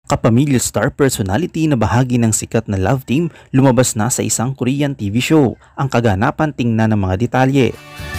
Kapamilya star personality na bahagi ng sikat na love team lumabas na sa isang Korean TV show. Ang kaganapan tingnan ng mga detalye.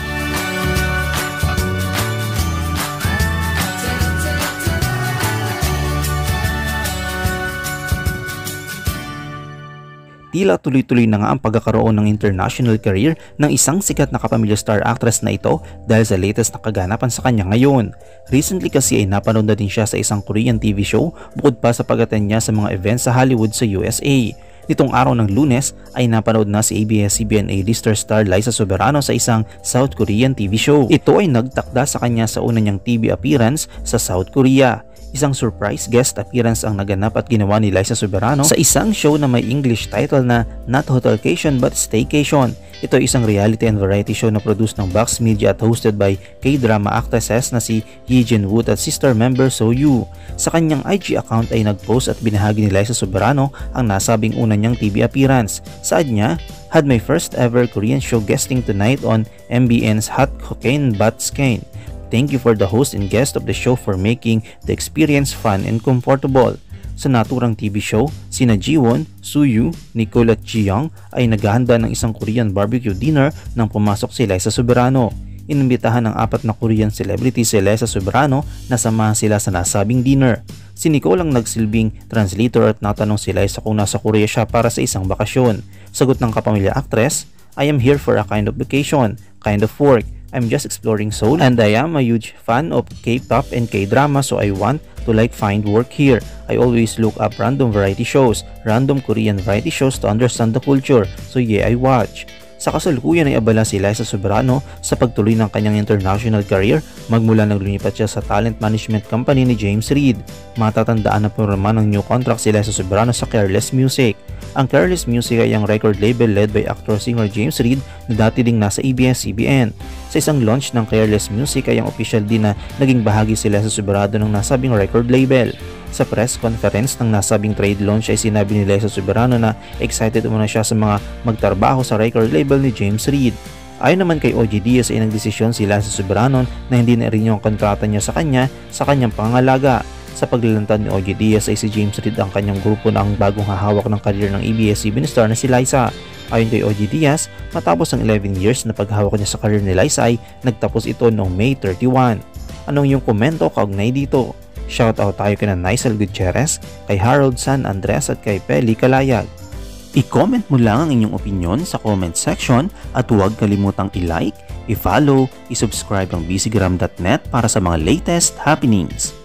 Tila tuloy-tuloy na nga ang pagkakaroon ng international career ng isang sikat na kapamilya star actress na ito dahil sa latest na kaganapan sa kanya ngayon. Recently kasi ay napanood na din siya sa isang Korean TV show bukod pa sa pag-attend niya sa mga events sa Hollywood sa USA. Nitong araw ng Lunes ay napanood na si ABS-CBN A-lister star Liza Soberano sa isang South Korean TV show. Ito ay nagtakda sa kanya sa una niyang TV appearance sa South Korea. Isang surprise guest appearance ang naganap at ginawa ni Liza Soberano sa isang show na may English title na Not Hotelcation but Staycation. Ito ay isang reality and variety show na produced ng Box Media at hosted by K-drama actresses na si Yi Jin-wook at sister member So Yoo. Sa kanyang IG account ay nag-post at binahagi ni Liza Soberano ang nasabing una niyang TV appearance. Saad niya, "Had my first ever Korean show guesting tonight on MBN's Hot Cocaine But Skein. Thank you for the host and guest of the show for making the experience fun and comfortable." Sa naturang TV show, sina Jiwon, Soo-yoo, Nicole at Ji-young ay naghahanda ng isang Korean barbecue dinner nang pumasok si Liza Soberano. Inimbitahan ng 4 na Korean celebrities si Liza Soberano na samahan sila sa nasabing dinner. Si Nicole ang nagsilbing translator at natanong si Liza kung nasa Korea siya para sa isang bakasyon. Sagot ng kapamilya actress, "I am here for a kind of vacation, kind of work. I'm just exploring Seoul and I am a huge fan of K-pop and K-drama, so I want to find work here. I always look up random variety shows, random Korean variety shows to understand the culture, so yeah, I watch." Sa kasalukuyan ay abala si Liza Soberano sa pagtuloy ng kanyang international career magmula nang lumipat siya sa talent management company ni James Reid. Matatandaan na pirma ng new contract si Liza Soberano sa Careless Music. Ang Careless Music ay ang record label led by actor-singer James Reid na dati ding nasa ABS-CBN. Sa isang launch ng Careless Music ay ang official din na naging bahagi si Liza Soberano ng nasabing record label. Sa press conference ng nasabing trade launch ay sinabi ni Liza Soberano na excited muna siya sa mga magtrabaho sa record label ni James Reid. Ayon naman kay OG Diaz ay nagdesisyon si Liza Soberano na hindi na rin yung kontrata niya sa kanyang pangangalaga. Sa paglalantad ni OG Diaz ay si James Reid ang kanyang grupo na ang bagong hahawak ng career ng ABS-CBN star na si Liza. Ayon kay OG Diaz, matapos ang 11 years na paghawak niya sa career ni Liza ay nagtapos ito noong May 31. Anong iyong komento kaugnay dito? Shoutout tayo kina Naisel Gutierrez, kay Harold San Andres at kay Peli Kalayag. I-comment mo lang ang inyong opinion sa comment section at huwag kalimutang i-like, i-follow, i-subscribe ang bcgram.net para sa mga latest happenings.